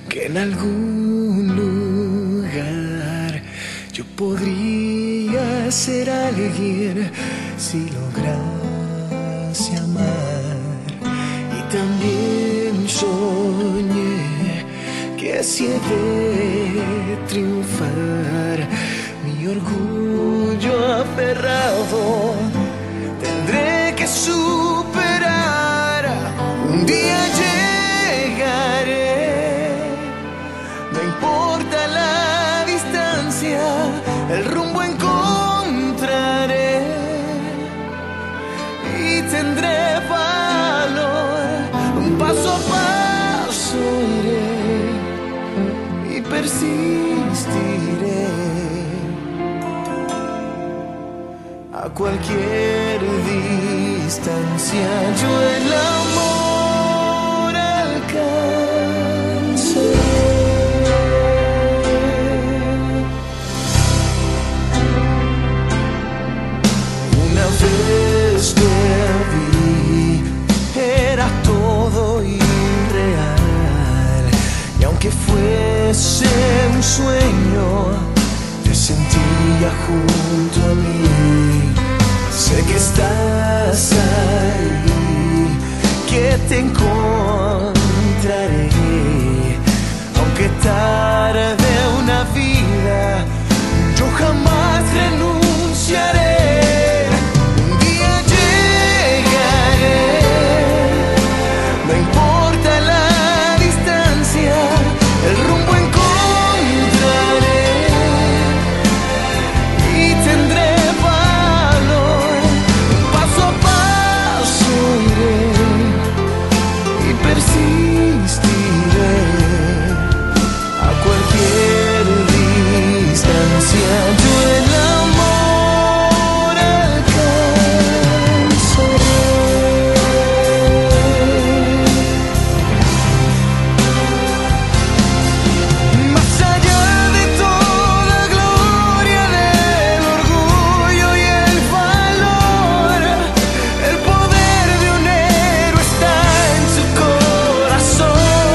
que en algún lugar yo podría ser alguien si lograse amar. Y también soñé que si he de triunfar, mi orgullo aferrado tendré que superar. Un día llegaré, no importa la distancia, el rumbo encontraré y tendré valor. Un paso a paso iré y persistiré. A cualquier distancia yo el amor alcanzaré. Una vez te vi, era todo irreal, y aunque fuese un sueño, te sentía junto a mí. Sé que estás ahí, que te encontraré, aunque tarde una vida, yo jamás renunciaré. Un día llegaré, no importa la distancia, el rumbo encontraré y tendré persistiré. A cualquier distancia yo el amor alcanzaré. Más allá de toda gloria, del orgullo y el valor, el poder de un héroe está en su corazón.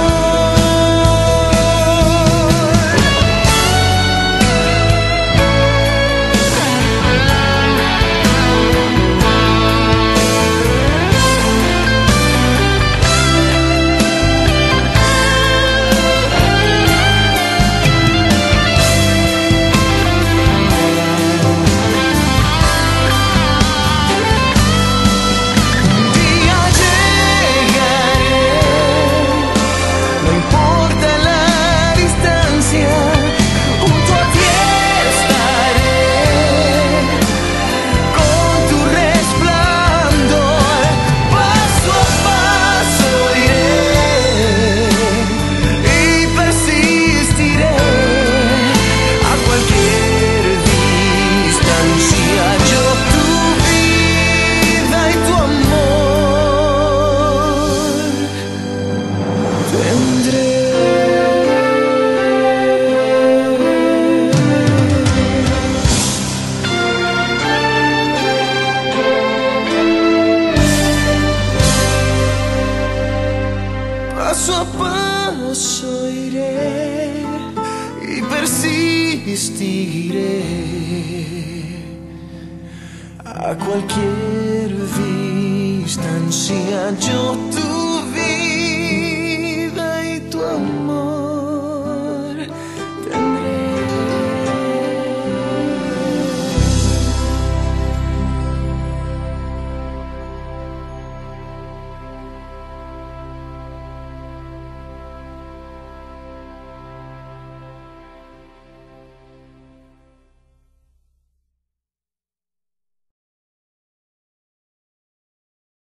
Paso a paso iré y persistiré. A cualquier distancia yo